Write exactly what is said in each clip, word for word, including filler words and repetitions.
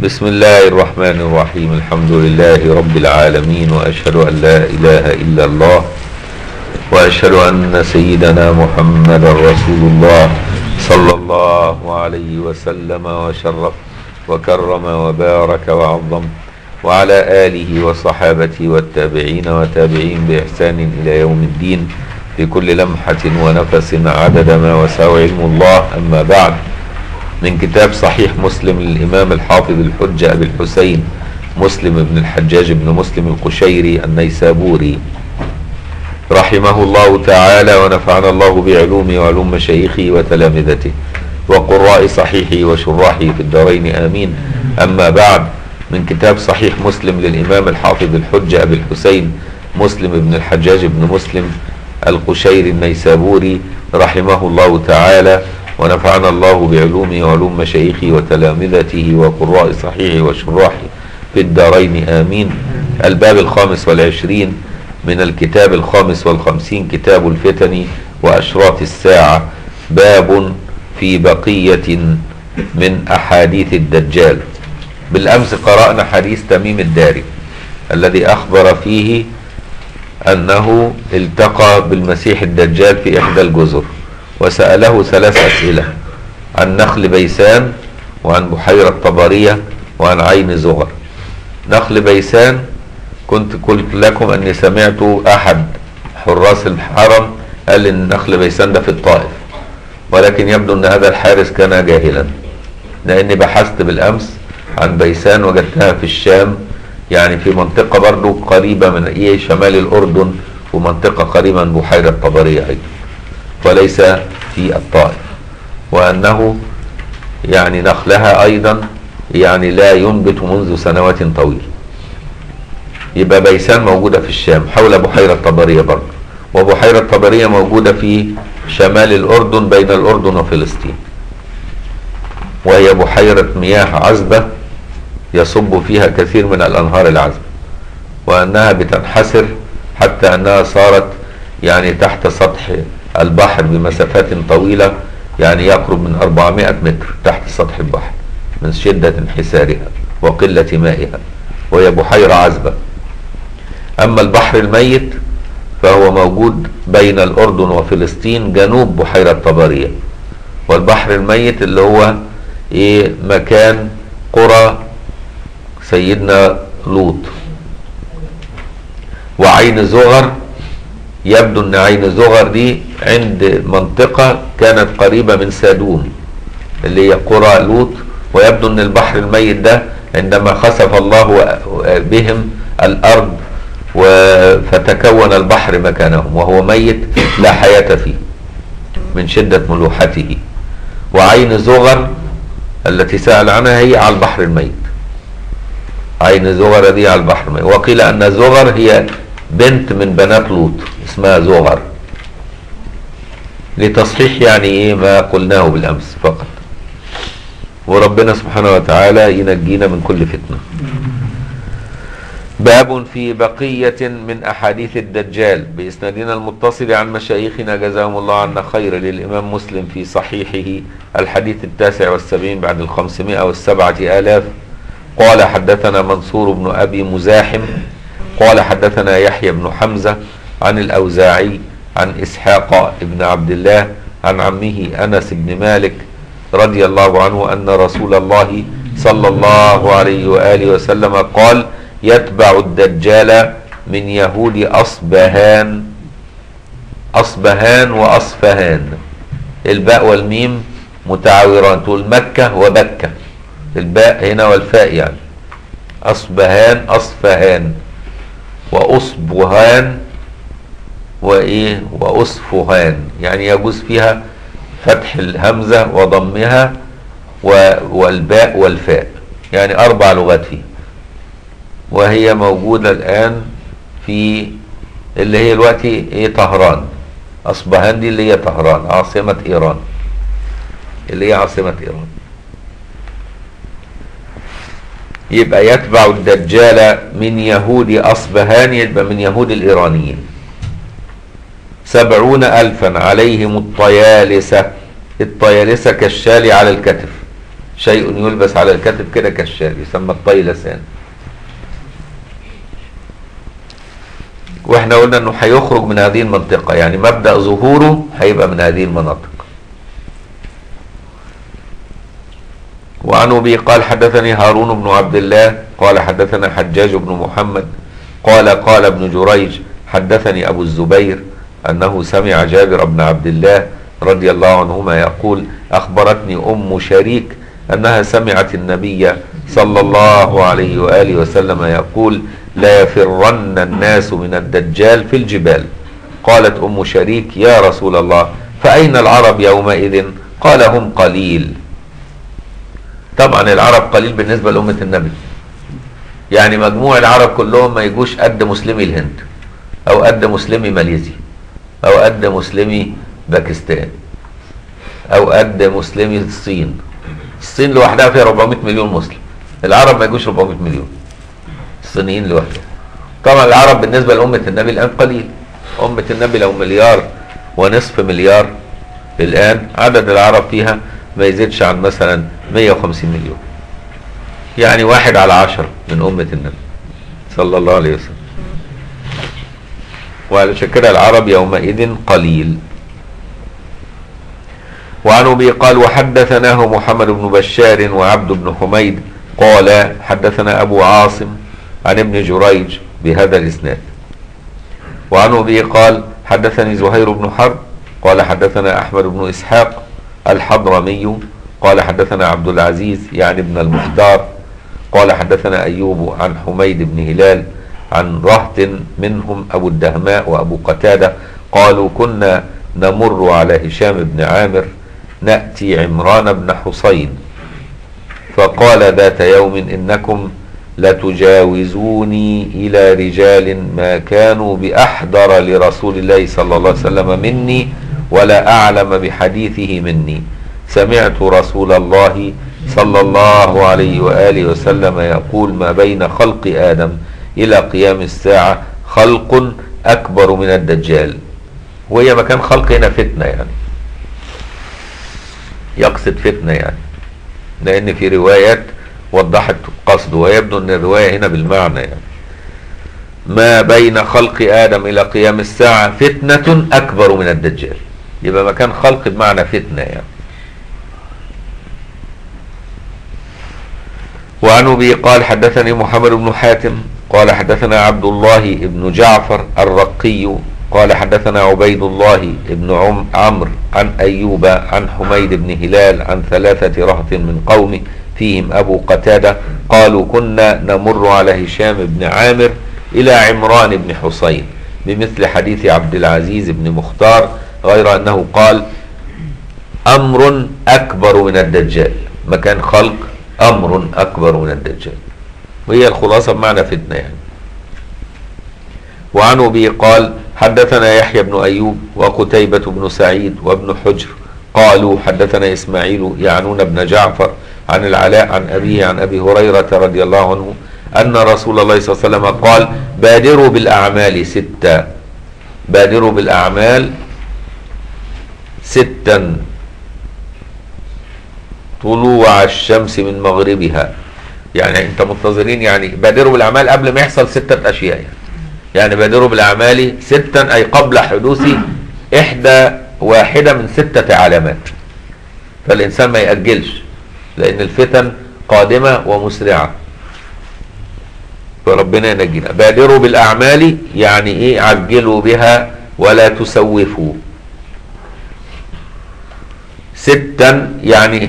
بسم الله الرحمن الرحيم. الحمد لله رب العالمين، وأشهد أن لا إله إلا الله، وأشهد أن سيدنا محمد رسول الله صلى الله عليه وسلم وشرف وكرم وبارك وعظم، وعلى آله وصحابته والتابعين وتابعين بإحسان إلى يوم الدين، في كل لمحة ونفس عدد ما وسع علم الله. أما بعد، من كتاب صحيح مسلم للإمام الحافظ الحجة أبي الحسين مسلم بن الحجاج بن مسلم القشيري النيسابوري رحمه الله تعالى، ونفعنا الله بعلومه وعلوم مشايخه وتلامذته وقراء صحيحه وشراحه في الدارين آمين. أما بعد، من كتاب صحيح مسلم للإمام الحافظ الحجة أبي الحسين مسلم بن الحجاج بن مسلم القشيري النيسابوري رحمه الله تعالى، ونفعنا الله بعلومه وعلوم مشايخه وتلامذته وقراء صحيحه وشراحه في الدارين آمين. الباب الخامس والعشرين من الكتاب الخامس والخمسين، كتاب الفتن وأشراط الساعة، باب في بقية من أحاديث الدجال. بالأمس قرأنا حديث تميم الداري الذي أخبر فيه أنه التقى بالمسيح الدجال في إحدى الجزر، وسأله ثلاث أسئلة: عن نخل بيسان، وعن بحيرة طبرية، وعن عين زغر. نخل بيسان كنت قلت لكم أني سمعت أحد حراس الحرم قال إن نخل بيسان ده في الطائف، ولكن يبدو أن هذا الحارس كان جاهلا، لأني بحثت بالأمس عن بيسان وجدتها في الشام، يعني في منطقة برضو قريبة من إيه شمال الأردن، ومنطقة قريبة من بحيرة طبرية أيضا، وليس في الطائف، وأنه يعني نخلها أيضا يعني لا ينبت منذ سنوات طويلة. يبقى بيسان موجودة في الشام حول بحيرة طبرية برضه، وبحيرة طبرية موجودة في شمال الأردن بين الأردن وفلسطين، وهي بحيرة مياه عذبة يصب فيها كثير من الأنهار العذبة، وأنها بتنحسر حتى أنها صارت يعني تحت سطح البحر بمسافات طويلة، يعني يقرب من أربعمائة متر تحت سطح البحر من شدة انحسارها وقلة مائها، وهي بحيرة عذبة. أما البحر الميت فهو موجود بين الأردن وفلسطين جنوب بحيرة طبرية، والبحر الميت اللي هو إيه مكان قرى سيدنا لوط. وعين زغر، يبدو ان عين زغر دي عند منطقة كانت قريبة من سادوم اللي هي قرى لوط، ويبدو ان البحر الميت ده عندما خسف الله بهم الارض فتكون البحر مكانهم وهو ميت لا حياة فيه من شدة ملوحته. وعين زغر التي سأل عنها هي على البحر الميت، عين زغر دي على البحر الميت. وقيل ان زغر هي بنت من بنات لوط اسمها زغر، لتصحيح يعني ايه ما قلناه بالامس فقط. وربنا سبحانه وتعالى ينجينا من كل فتنة. باب في بقية من أحاديث الدجال، بإسنادنا المتصل عن مشايخنا جزاهم الله عنا خير، للإمام مسلم في صحيحه الحديث التاسع والسبعين بعد الخمسمائة والسبعة آلاف. قال حدثنا منصور بن أبي مزاحم قال حدثنا يحيى بن حمزة عن الأوزاعي عن إسحاق بن عبد الله عن عمه أنس بن مالك رضي الله عنه أن رسول الله صلى الله عليه وآله وسلم قال: يتبع الدجال من يهود أصبهان. أصبهان وأصفهان، الباء والميم متعاوران، تقول مكة وبكة، الباء هنا والفاء، يعني أصبهان أصفهان وأصبهان وإيه وأصفهان، يعني يجوز فيها فتح الهمزة وضمها والباء والفاء، يعني أربع لغات فيها. وهي موجودة الآن في اللي هي دلوقتي إيه طهران. أصبهان دي اللي هي طهران عاصمة إيران، اللي هي عاصمة إيران. يبقى يتبع الدجال من يهود أصبهان، يبقى من يهود الإيرانيين. سبعون ألفا عليهم الطيالسة، الطيالسة كالشال على الكتف، شيء يلبس على الكتف كده كالشال، يسمى الطيلسان. واحنا قلنا انه هيخرج من هذه المنطقة، يعني مبدأ ظهوره هيبقى من هذه المناطق. وعن أبي قال حدثني هارون بن عبد الله قال حدثنا حجاج بن محمد قال قال ابن جريج حدثني أبو الزبير أنه سمع جابر بن عبد الله رضي الله عنهما يقول أخبرتني أم شريك أنها سمعت النبي صلى الله عليه وآله وسلم يقول لا يفرن الناس من الدجال في الجبال. قالت أم شريك يا رسول الله فأين العرب يومئذ؟ قال هم قليل. طبعا العرب قليل بالنسبة لأمة النبي، يعني مجموع العرب كلهم ما يجوش قد مسلمي الهند أو قد مسلمي ماليزيا أو قد مسلمي باكستان أو قد مسلمي الصين. الصين لوحدها فيها أربعمائة مليون مسلم، العرب ما يجوش أربعمائة مليون، الصينيين لوحدهم. طبعا العرب بالنسبة لأمة النبي الآن قليل. أمة النبي لو مليار ونصف مليار الآن، عدد العرب فيها ما يزيدش عن مثلا مئة وخمسين مليون، يعني واحد على عشر من أمة النبي صلى الله عليه وسلم. وعلشان كده العرب يومئذ قليل. وعن أبي قال وحدثناه محمد بن بشار وعبد بن حميد قال حدثنا أبو عاصم عن ابن جريج بهذا الإسناد. وعن أبي قال حدثني زهير بن حرب قال حدثنا أحمد بن إسحاق الحضرمي قال حدثنا عبد العزيز يعني ابن المختار قال حدثنا أيوب عن حميد بن هلال عن رهط منهم أبو الدهماء وأبو قتادة قالوا كنا نمر على هشام بن عامر نأتي عمران بن حصين فقال ذات يوم إنكم لتجاوزوني إلى رجال ما كانوا بأحضر لرسول الله صلى الله عليه وسلم مني ولا أعلم بحديثه مني. سمعت رسول الله صلى الله عليه وآله وسلم يقول ما بين خلق آدم إلى قيام الساعة خلق أكبر من الدجال. وهي مكان خلق هنا فتنة، يعني يقصد فتنة، يعني لأن في روايات وضحت قصده، ويبدو أن الرواية هنا بالمعنى، يعني ما بين خلق آدم إلى قيام الساعة فتنة أكبر من الدجال، يبقى مكان خلق بمعنى فتنة يعني. وعن أبي قال حدثني محمد بن حاتم قال حدثنا عبد الله بن جعفر الرقي قال حدثنا عبيد الله بن عمرو عن أيوب عن حميد بن هلال عن ثلاثة رهط من قومه فيهم أبو قتادة قالوا كنا نمر على هشام بن عامر إلى عمران بن حصين بمثل حديث عبد العزيز بن مختار غير أنه قال أمر أكبر من الدجال، مكان خلق أمر أكبر من الدجال، وهي الخلاصة بمعنى فتنة يعني. وعن أبي قال حدثنا يحيى بن أيوب وقتيبة بن سعيد وابن حجر قالوا حدثنا إسماعيل يعنون بن جعفر عن العلاء عن أبيه عن أبي هريرة رضي الله عنه أن رسول الله صلى الله عليه وسلم قال بادروا بالأعمال ستا، بادروا بالأعمال ستا طلوع الشمس من مغربها، يعني انت منتظرين، يعني بادروا بالأعمال قبل ما يحصل ستة أشياء، يعني, يعني بادروا بالأعمال ستا أي قبل حدوث إحدى واحدة من ستة علامات، فالإنسان ما يأجلش لأن الفتن قادمة ومسرعة، فربنا ينجينا. بادروا بالأعمال يعني إيه؟ عجلوا بها ولا تسوفوا. ستا يعني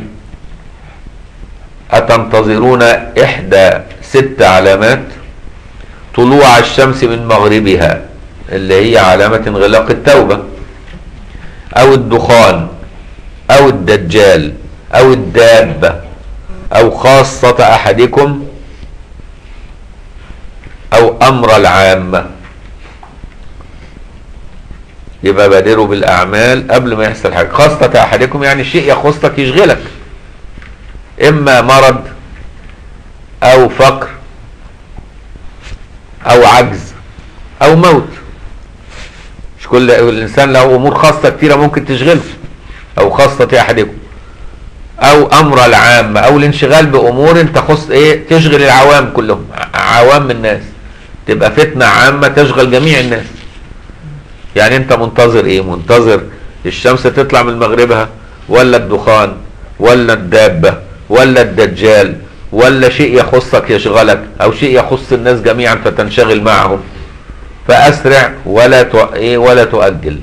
أتنتظرون إحدى ست علامات طلوع الشمس من مغربها اللي هي علامة انغلاق التوبة أو الدخان أو الدجال أو الدابة أو خاصة أحدكم أو أمر العامة. يبقى بادروا بالأعمال قبل ما يحصل حاجة. خاصة أحدكم يعني شيء يخصك يشغلك، إما مرض أو فقر أو عجز أو موت. مش كل الإنسان له أمور خاصة كتيرة ممكن تشغله. أو خاصة أحدكم او امر العامة او الانشغال بامور تخص ايه، تشغل العوام كلهم، عوام الناس، تبقى فتنة عامة تشغل جميع الناس. يعني انت منتظر ايه؟ منتظر الشمس تطلع من مغربها، ولا الدخان، ولا الدابة، ولا الدجال، ولا شيء يخصك يشغلك، او شيء يخص الناس جميعا فتنشغل معهم؟ فاسرع ولا تؤ... ايه ولا تؤجل.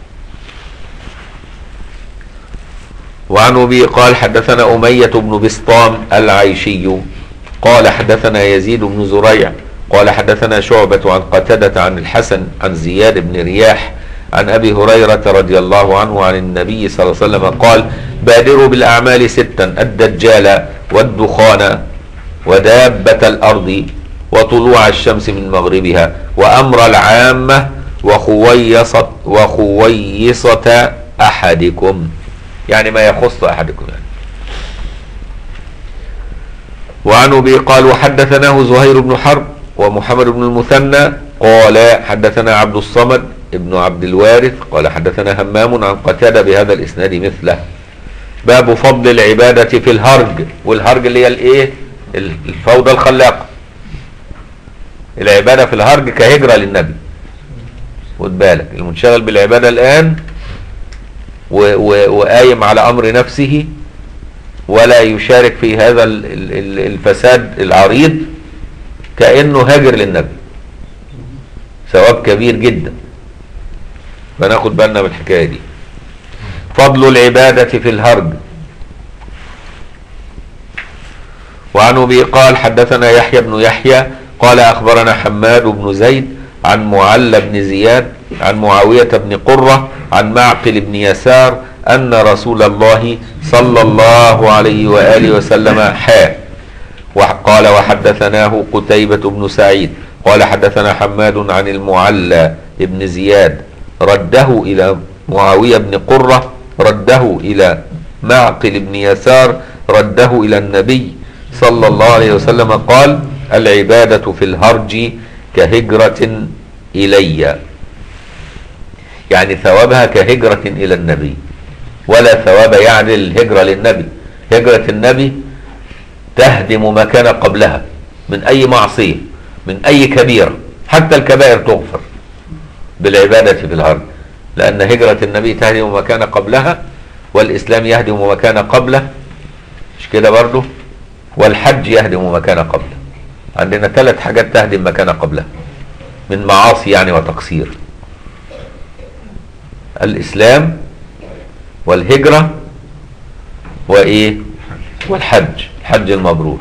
وعن ابي قال حدثنا أمية بن بسطام العيشي قال حدثنا يزيد بن زريع قال حدثنا شعبة عن قتادة عن الحسن عن زياد بن رياح عن ابي هريرة رضي الله عنه عن النبي صلى الله عليه وسلم قال: بادروا بالاعمال ستا: الدجال والدخان ودابة الارض وطلوع الشمس من مغربها وامر العامة وخويصة وخويصة احدكم، يعني ما يخص احدكم يعني. وعن ابي قال وحدثناه زهير بن حرب ومحمد بن المثنى قال حدثنا عبد الصمد ابن عبد الوارث قال حدثنا همام عن قتادة بهذا الاسناد مثله. باب فضل العبادة في الهرج، والهرج اللي هي الايه، الفوضى الخلاقة. العبادة في الهرج كهجرة للنبي. خد بالك، المنشغل بالعبادة الآن وقايم على أمر نفسه ولا يشارك في هذا الفساد العريض كأنه هاجر للنبي، ثواب كبير جدا. فناخد بالنا من الحكاية دي. فضل العبادة في الهرج. وعن أبي قال حدثنا يحيى بن يحيى قال أخبرنا حماد بن زيد عن معل بن زياد عن معاوية بن قرة عن معقل بن يسار أن رسول الله صلى الله عليه وآله وسلم حا. وقال وحدثناه قتيبة بن سعيد قال حدثنا حماد عن المعلى بن زياد رده إلى معاوية بن قرة رده إلى معقل بن يسار رده إلى النبي صلى الله عليه وسلم قال: العبادة في الهرج كهجرة إلي، يعني ثوابها كهجرة إلى النبي، ولا ثواب يعدل الهجرة للنبي. هجرة النبي تهدم ما كان قبلها من أي معصية، من أي كبيرة، حتى الكبائر تغفر بالعبادة في الهرج، لأن هجرة النبي تهدم ما كان قبلها، والإسلام يهدم ما كان قبله، مش كده برضه؟ والحج يهدم ما كان قبله. عندنا ثلاث حاجات تهدم ما كان قبلها من معاصي يعني وتقصير: الإسلام والهجرة وإيه؟ والحج، الحج المبرور.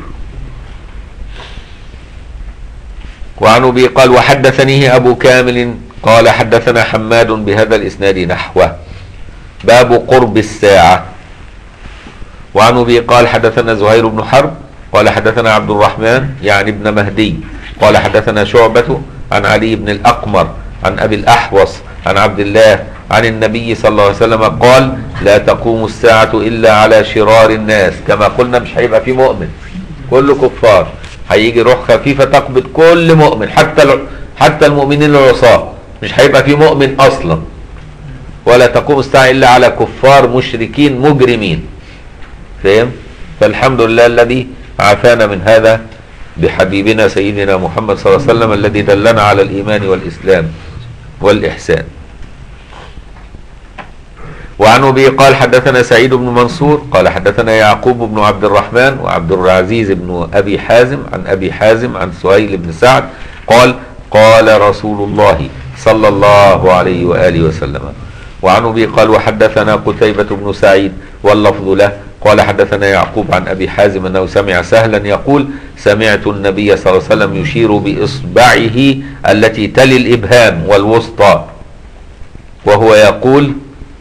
وعن أبي قال وحدثنيه أبو كامل قال حدثنا حماد بهذا الإسناد نحوه. باب قرب الساعة. وعن أبي قال حدثنا زهير بن حرب قال حدثنا عبد الرحمن يعني ابن مهدي قال حدثنا شعبة عن علي بن الأقمر عن أبي الأحوص عن عبد الله عن النبي صلى الله عليه وسلم قال: لا تقوم الساعة إلا على شرار الناس. كما قلنا مش هيبقى في مؤمن، كله كفار. هيجي روح خفيفة تقبض كل مؤمن، حتى حتى المؤمنين العصاة، مش هيبقى في مؤمن أصلا. ولا تقوم الساعة إلا على كفار مشركين مجرمين. فهم؟ فالحمد لله الذي عافانا من هذا بحبيبنا سيدنا محمد صلى الله عليه وسلم الذي دلنا على الإيمان والإسلام والإحسان. وعن أبي قال حدثنا سعيد بن منصور قال حدثنا يعقوب بن عبد الرحمن وعبد العزيز بن أبي حازم عن أبي حازم عن سهيل بن سعد قال: قال رسول الله صلى الله عليه وآله وسلم. وعن أبي قال وحدثنا قتيبة بن سعيد واللفظ له قال حدثنا يعقوب عن أبي حازم أنه سمع سهلا يقول: سمعت النبي صلى الله عليه وسلم يشير بإصبعه التي تلي الإبهام والوسطى وهو يقول: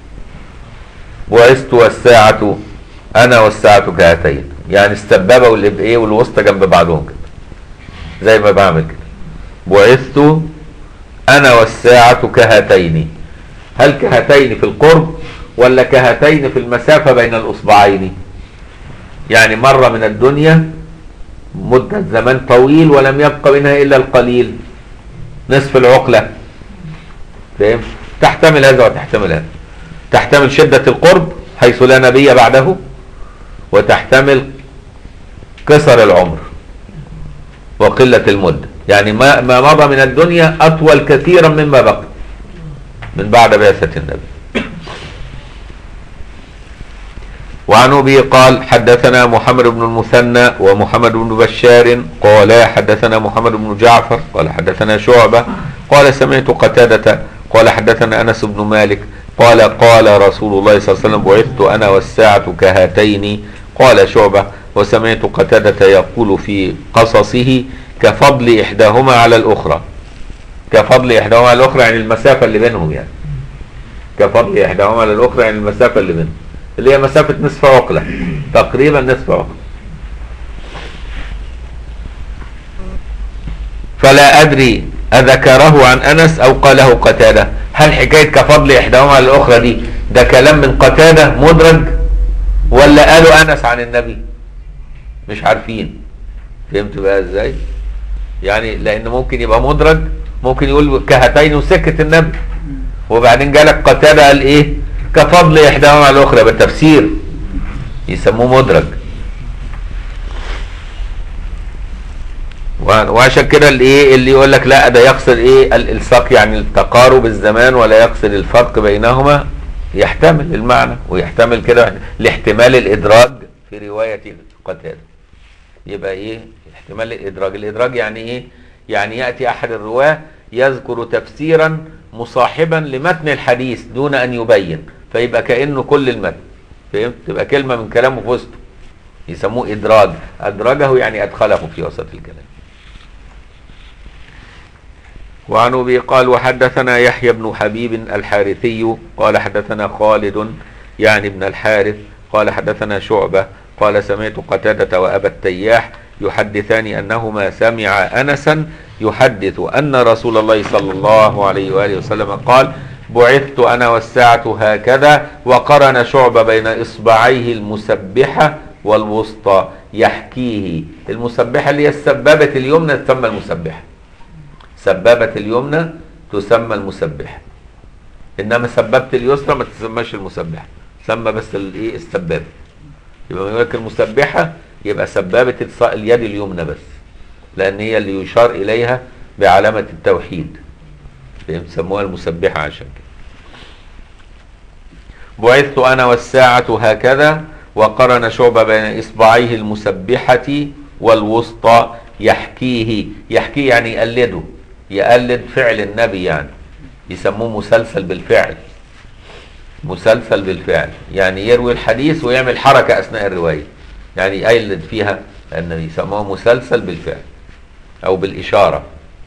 بعثت والساعة أنا والساعة كهاتين. يعني السبابة والإبئة والوسطى جنب بعضهم كده، زي ما بعمل كده. بعثت أنا والساعة كهاتين. هل كهاتين في القرب ولا كهاتين في المسافة بين الأصبعين؟ يعني مرة من الدنيا مدة زمان طويل ولم يبقى منها إلا القليل، نصف العقلة. فهم؟ تحتمل هذا وتحتمل هذا. تحتمل شدة القرب حيث لا نبي بعده، وتحتمل قصر العمر وقلة المدة، يعني ما ما مضى من الدنيا أطول كثيرا مما بقي من بعد بعثة النبي. وعن أبي قال حدثنا محمد بن المثنى ومحمد بن بشار قال حدثنا محمد بن جعفر قال حدثنا شعبة قال سمعت قتادة قال حدثنا أنس بن مالك قال قال رسول الله صلى الله عليه وسلم بعثت أنا والساعة كهاتين. قال شعبة وسمعت قتادة يقول في قصصه كفضل إحداهما على الأخرى. كفضل إحداهما على الأخرى يعني المسافة اللي بينهم، يعني كفضل إحداهما على الأخرى يعني المسافة اللي بينهم اللي هي مسافة نصف عقلة، تقريبا نصف عقلة. فلا أدري أذكره عن أنس أو قاله قتادة. هل حكاية كفضل إحداهما على الأخرى دي ده كلام من قتادة مدرج ولا قالوا أنس عن النبي؟ مش عارفين. فهمت بقى ازاي؟ يعني لأن ممكن يبقى مدرج، ممكن يقول كهاتين وسكت النبي، وبعدين جالك قتادة قال إيه؟ كفضل إحداهما على الأخرى بالتفسير، يسموه مدرج. وعشان كده اللي ايه اللي يقول لك لا ده يقصد ايه الالصاق يعني التقارب الزمان ولا يقصد الفرق بينهما، يحتمل المعنى ويحتمل كده لاحتمال الادراج في رواية قتادة. يبقى ايه احتمال الادراج؟ الادراج يعني ايه؟ يعني يأتي احد الرواه يذكر تفسيرا مصاحبا لمتن الحديث دون ان يبين، فيبقى كأنه كل المتن. فهمت؟ تبقى كلمة من كلامه في وسطه، يسموه ادراج. ادرجه يعني ادخله في وسط الكلام. وعن أبي قال وحدثنا يحيى بن حبيب الحارثي قال حدثنا خالد يعني ابن الحارث قال حدثنا شعبة قال سمعت قتادة وأبا التياح يحدثان أنهما سمع أنسا يحدث أن رسول الله صلى الله عليه وآله وسلم قال بعثت أنا والساعة هكذا، وقرن شعبة بين إصبعيه المسبحة والوسطى يحكيه. المسبحة اللي هي السبابة اليمنى تسمى المسبحة، سبابة اليمنى تسمى المسبحة، انما سبابة اليسرى ما تسمىش المسبحة، تسمى بس الايه السبابة. يبقى يقول لك المسبحة يبقى سبابة اليد اليمنى بس، لان هي اللي يشار اليها بعلامة التوحيد، بيسموها المسبحة. عشان كده بعثت انا والساعة هكذا، وقرن شعبة بين اصبعيه المسبحة والوسطى يحكيه. يحكيه يعني يقلده، يقلد فعل النبي، يعني يسموه مسلسل بالفعل. مسلسل بالفعل يعني يروي الحديث ويعمل حركة أثناء الرواية، يعني يقلد فيها النبي، يسموه مسلسل بالفعل أو بالإشارة.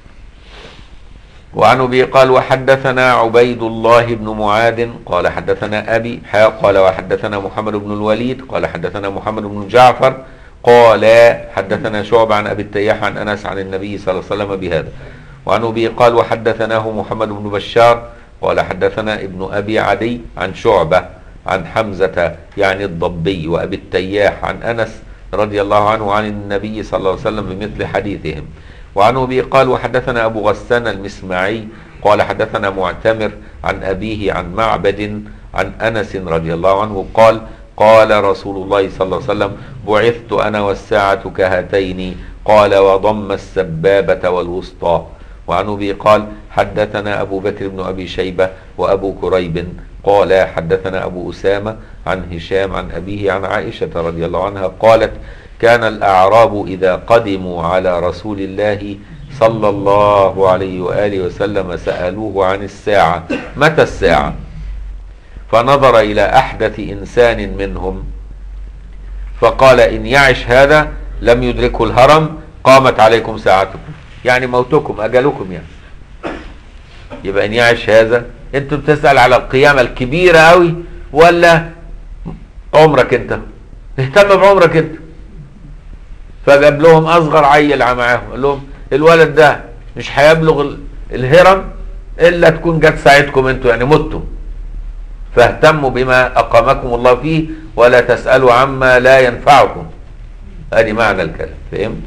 وعن أبي قال وحدثنا عبيد الله بن معاذ قال حدثنا أبي قال وحدثنا محمد بن الوليد قال حدثنا محمد بن جعفر قال حدثنا شعبة عن أبي التياح عن أنس عن النبي صلى الله عليه وسلم بهذا. وعن أبي قال وحدثناه محمد بن بشار قال حدثنا ابن أبي عدي عن شعبة عن حمزة يعني الضبي وأبي التياح عن أنس رضي الله عنه عن النبي صلى الله عليه وسلم بمثل حديثهم. وعن أبي قال وحدثنا أبو غسان المسمعي قال حدثنا معتمر عن أبيه عن معبد عن أنس رضي الله عنه قال قال رسول الله صلى الله عليه وسلم بعثت أنا والساعة كهاتين، قال وضم السبابة والوسطى. وعن أبي قال حدثنا أبو بكر بن أبي شيبة وأبو كريب قال حدثنا أبو أسامة عن هشام عن أبيه عن عائشة رضي الله عنها قالت كان الأعراب إذا قدموا على رسول الله صلى الله عليه وآله وسلم سألوه عن الساعة متى الساعة، فنظر إلى أحدث إنسان منهم فقال إن يعش هذا لم يدركه الهرم قامت عليكم ساعتكم، يعني موتكم أجلكم. يعني يبقى إن يعش هذا، أنتوا بتسأل على القيامة الكبيرة أوي ولا عمرك أنت؟ اهتم بعمرك أنت. فجاب لهم أصغر عيل معاهم قال لهم الولد ده مش هيبلغ الهرم إلا تكون جت ساعتكم أنتوا، يعني متم، فاهتموا بما أقامكم الله فيه ولا تسألوا عما لا ينفعكم. هذه معنى الكلام. فهمت؟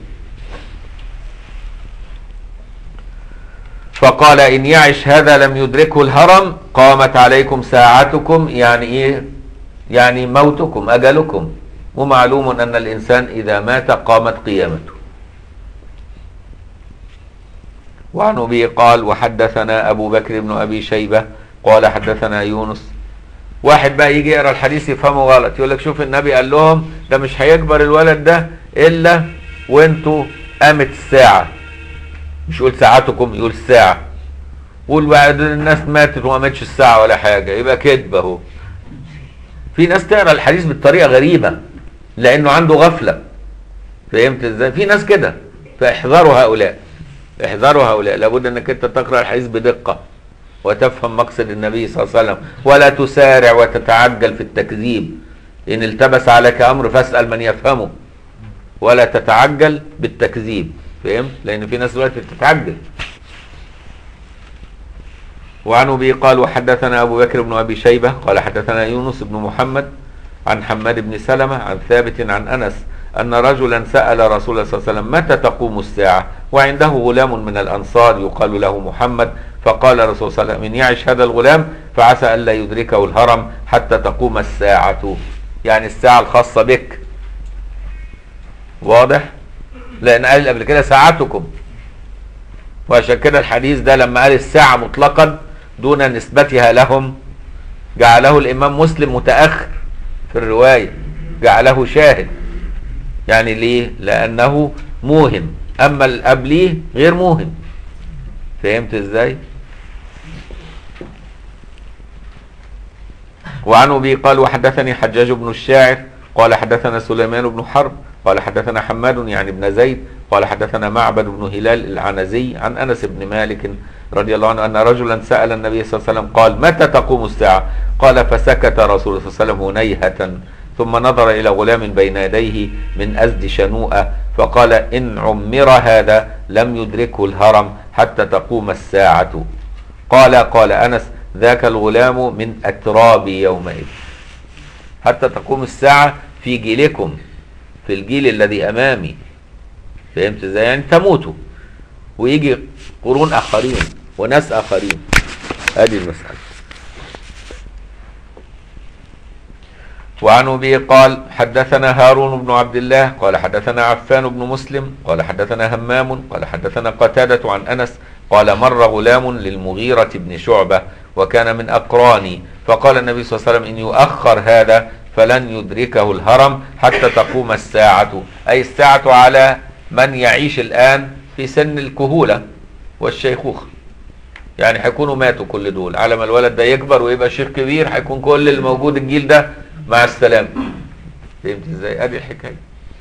فقال إن يعش هذا لم يدركه الهرم قامت عليكم ساعتكم، يعني إيه؟ يعني موتكم أجلكم، ومعلوم أن الإنسان إذا مات قامت قيامته. وعن أبي قال وحدثنا أبو بكر بن أبي شيبة قال حدثنا يونس. واحد بقى يجي يقرأ الحديث يفهمه غلط، يقول لك شوف النبي قال لهم ده مش هيكبر الولد ده إلا وانتوا قامت الساعة، مش يقول ساعتكم، يقول الساعة. قول بعد الناس ماتت وما ماتش الساعة ولا حاجة، يبقى كذب اهو. في ناس تقرأ الحديث بالطريقة غريبة لأنه عنده غفلة، فهمت ازاي؟ في ناس كده، فاحذروا هؤلاء، احذروا هؤلاء. لابد انك انت تقرأ الحديث بدقة وتفهم مقصد النبي صلى الله عليه وسلم، ولا تسارع وتتعجل في التكذيب. إن التبس عليك أمر فاسأل من يفهمه، ولا تتعجل بالتكذيب، فهمت؟ لأن في ناس دلوقتي بتتعجل. وعن أبي قال وحدثنا أبو بكر بن أبي شيبة قال حدثنا يونس بن محمد عن حماد بن سلمة عن ثابت عن أنس أن رجلا سأل رسول الله صلى الله عليه وسلم متى تقوم الساعة وعنده غلام من الأنصار يقال له محمد، فقال الرسول صلى الله عليه وسلم إن يعش هذا الغلام فعسى ألا يدركه الهرم حتى تقوم الساعة، يعني الساعة الخاصة بك. واضح؟ لأن قال قبل كده ساعتكم، وعشان كده الحديث ده لما قال الساعة مطلقا دون نسبتها لهم جعله الإمام مسلم متأخر في الرواية، جعله شاهد. يعني ليه؟ لأنه موهم، أما القبليه غير موهم. فهمت ازاي؟ وعن أبي قال وحدثني حجاج بن الشاعر قال حدثنا سليمان بن حرب قال حدثنا حماد يعني بن زيد قال حدثنا معبد بن هلال العنزي عن أنس بن مالك رضي الله عنه أن رجلا سأل النبي صلى الله عليه وسلم قال متى تقوم الساعة؟ قال فسكت رسول الله صلى الله عليه وسلم هنيهة ثم نظر إلى غلام بين يديه من أزد شنوءة فقال إن عمر هذا لم يدركه الهرم حتى تقوم الساعة. قال قال أنس ذاك الغلام من أترابي يومئذ. حتى تقوم الساعة في جيلكم، في الجيل الذي أمامي. فهمت ازاي؟ يعني تموتوا ويجي قرون آخرين وناس آخرين. هذه المسألة. وعن أبي قال حدثنا هارون بن عبد الله قال حدثنا عفان بن مسلم قال حدثنا همام قال حدثنا قتادة عن أنس قال مر غلام للمغيرة بن شعبة وكان من أقراني فقال النبي صلى الله عليه وسلم إن يؤخر هذا فلن يدركه الهرم حتى تقوم الساعة، أي الساعة على من يعيش الآن في سن الكهولة والشيخوخة. يعني هيكونوا ماتوا كل دول على ما الولد ده يكبر ويبقى شيخ كبير، هيكون كل الموجود الجيل ده مع السلامة. فهمت ازاي؟ ادي الحكايه.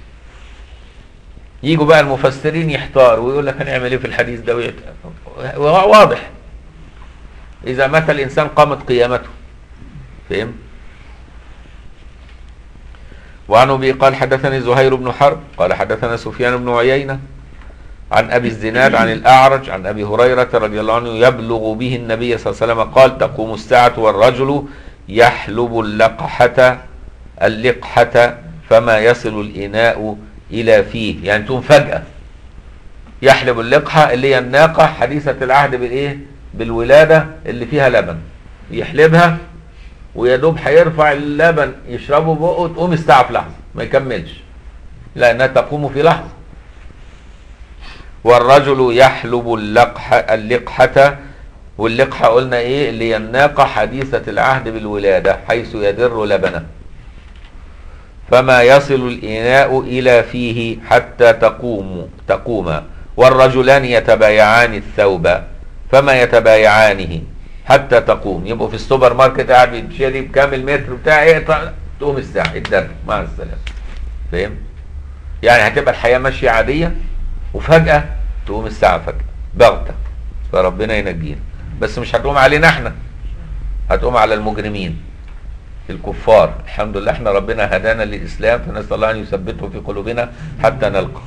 يجوا بقى المفسرين يحتاروا ويقول لك هنعمل ايه في الحديث ده ويت... واضح اذا مات الانسان قامت قيامته. فهم؟ وعن ابي قال حدثني زهير بن حرب قال حدثنا سفيان بن عيينة عن ابي الزناد عن الاعرج عن ابي هريرة رضي الله عنه يبلغ به النبي صلى الله عليه وسلم قال تقوم الساعة والرجل يحلب اللقحة اللقحة فما يصل الإناء إلى فيه، يعني تقوم فجأة. يحلب اللقحة اللي هي الناقة حديثة العهد بالإيه؟ بالولادة اللي فيها لبن، يحلبها ويدوب هيرفع اللبن يشربه بقه تقوم الساعة في لحظة ما يكملش، لأنها تقوم في لحظة. والرجل يحلب اللقحة اللقحة واللقحة قلنا ايه؟ اللي هي الناقة حديثة العهد بالولادة حيث يدر لبنه. فما يصل الإناء إلى فيه حتى تقوم تقوما. والرجلان يتبايعان الثوب فما يتبايعانه حتى تقوم. يبقوا في السوبر ماركت قاعد بيشتري بكام المتر بتاع ايه، تقوم الساعة الدر مع السلامة. فاهم؟ يعني هتبقى الحياة ماشية عادية وفجأة تقوم الساعة فجأة بغتة، فربنا ينجينا. بس مش هتقوم علينا احنا، هتقوم على المجرمين الكفار. الحمد لله احنا ربنا هدانا للإسلام، فنسأل الله أن يثبته في قلوبنا حتى نلقى.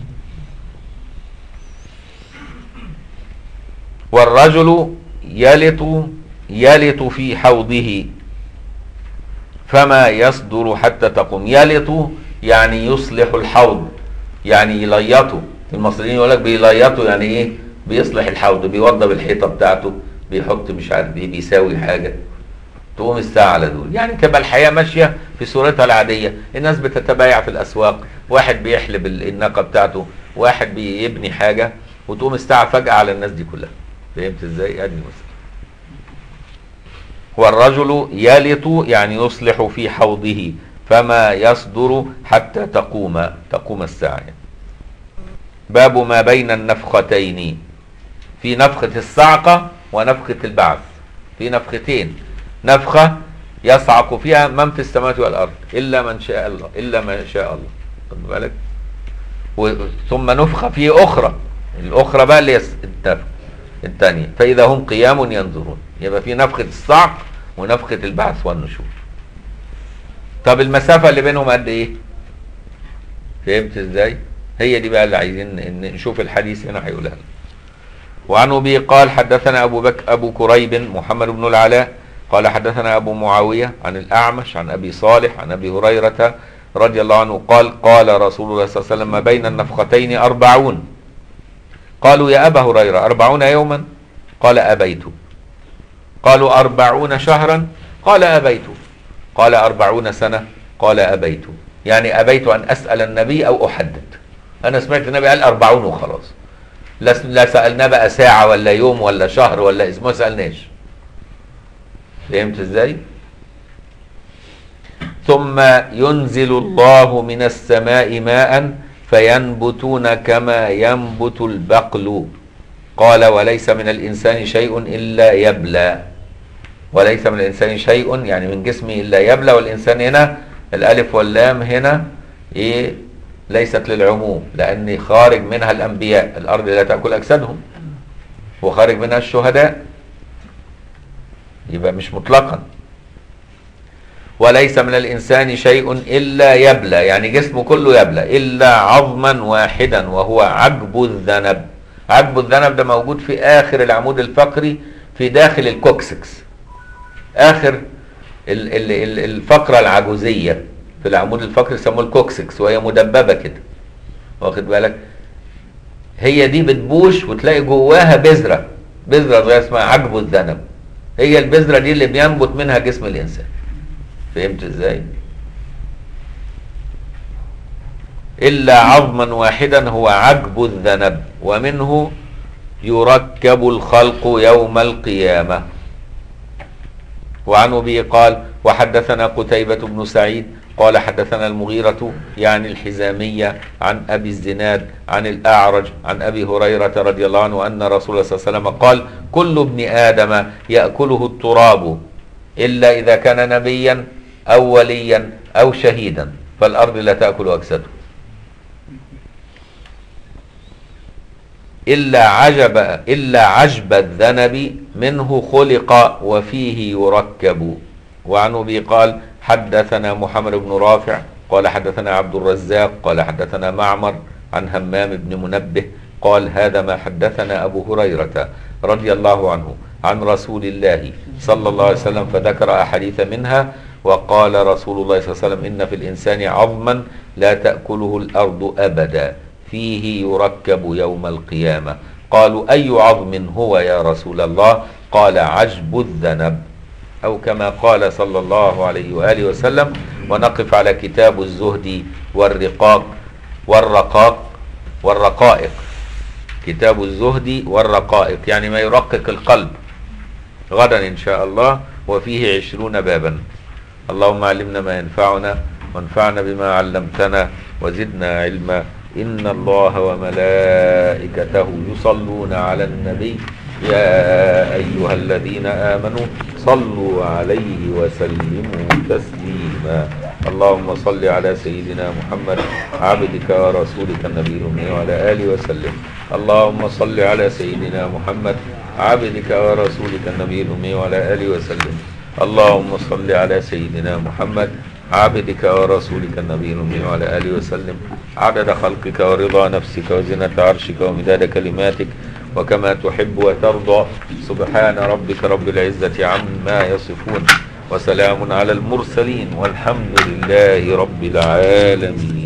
والرجل يلط يلط في حوضه فما يصدر حتى تقوم. يلط يعني يصلح الحوض، يعني يليطه. المصريين يقول لك بيليطوا، يعني ايه؟ بيصلح الحوض، بيوضب الحيطه بتاعته، بيحط مش عارف ايه، بيساوي حاجه. تقوم الساعه على دول، يعني تبقى الحياه ماشيه في صورتها العادية. الناس بتتبايع في الأسواق، واحد بيحلب الناقة بتاعته، واحد بيبني حاجة، وتقوم الساعة فجأة على الناس دي كلها. فهمت ازاي؟ ادي المسألة. والرجل يلط يعني يصلح في حوضه فما يصدر حتى تقوم تقوم الساعة يعني. باب ما بين النفختين، في نفخة الصعقة ونفخة البعث، في نفختين، نفخة يصعق فيها من في السماوات والأرض إلا من شاء الله، إلا ما شاء الله، خد بالك. ثم نفخة في أخرى، الأخرى بقى اللي الثانية، فإذا هم قيام ينظرون. يبقى في نفخة الصعق ونفخة البعث والنشور. طب المسافة اللي بينهم قد إيه؟ فهمت إزاي؟ هي دي بقى اللي عايزين نشوف الحديث هنا هيقولها لنا. وعن أبي قال حدثنا أبو بكر أبو كريب محمد بن العلاء قال حدثنا أبو معاوية عن الأعمش عن أبي صالح عن أبي هريرة رضي الله عنه قال قال رسول الله صلى الله عليه وسلم ما بين النفختين أربعون. قالوا يا أبا هريرة أربعون يوما؟ قال أبيت. قالوا أربعون شهرا؟ قال أبيت. قال أربعون سنة؟ قال أبيت. يعني أبيت أن أسأل النبي أو أحدد. أنا سمعت النبي قال أربعون وخلاص، لا سألنا بقى ساعة ولا يوم ولا شهر ولا اسم، ما سألناش. فهمت ازاي؟ ثم ينزل الله من السماء ماء فينبتون كما ينبت البقل. قال وليس من الإنسان شيء إلا يبلى. وليس من الإنسان شيء يعني من جسمه إلا يبلى. والإنسان هنا الألف واللام هنا إيه؟ ليست للعموم، لأن خارج منها الأنبياء، الأرض لا تأكل أجسادهم، وخارج منها الشهداء، يبقى مش مطلقا. وليس من الإنسان شيء إلا يبلى يعني جسمه كله يبلى إلا عظما واحدا وهو عجب الذنب. عجب الذنب ده موجود في آخر العمود الفقري في داخل الكوكسكس، آخر الفقرة العجوزية في العمود الفقري يسموه الكوكسكس، وهي مدببة كده، واخد بالك. هي دي بتبوش وتلاقي جواها بذرة، بذرة صغيرة اسمها عجب الذنب. هي البذرة دي اللي بينبت منها جسم الإنسان. فهمت ازاي؟ إلا عظما واحدا هو عجب الذنب ومنه يركب الخلق يوم القيامة. وعن أبي قال وحدثنا قتيبة بن سعيد قال حدثنا المغيرة يعني الحزامية عن أبي الزناد عن الأعرج عن أبي هريرة رضي الله عنه أن رسول الله صلى الله عليه وسلم قال كل ابن آدم يأكله التراب إلا إذا كان نبيا أو وليا أو شهيدا فالأرض لا تأكل أجساده. إلا عجب إلا عجب الذنب منه خلق وفيه يركب. وعن أبي قال حدثنا محمد بن رافع قال حدثنا عبد الرزاق قال حدثنا معمر عن همام بن منبه قال هذا ما حدثنا أبو هريرة رضي الله عنه عن رسول الله صلى الله عليه وسلم فذكر أحاديث منها. وقال رسول الله صلى الله عليه وسلم إن في الإنسان عظما لا تأكله الأرض أبدا فيه يركب يوم القيامة. قالوا أي عظم هو يا رسول الله؟ قال عجب الذنب أو كما قال صلى الله عليه وآله وسلم. ونقف على كتاب الزهد والرقاق والرقاق والرقائق. كتاب الزهد والرقائق يعني ما يرقق القلب غدا إن شاء الله، وفيه عشرون بابا. اللهم علمنا ما ينفعنا وانفعنا بما علمتنا وزدنا علما. إن الله وملائكته يصلون على النبي يا أيها الذين آمنوا صلوا عليه وسلموا تسليما. اللهم صل على سيدنا محمد عبدك ورسولك النبي الأمي وعلى آله وسلم. اللهم صل على سيدنا محمد عبدك ورسولك النبي الأمي وعلى آله وسلم. اللهم صل على سيدنا محمد عبدك ورسولك النبي الأمي وعلى آله وسلم عدد خلقك ورضا نفسك وزنة عرشك ومداد كلماتك وكما تحب وترضى. سبحان ربك رب العزة عما يصفون وسلام على المرسلين والحمد لله رب العالمين.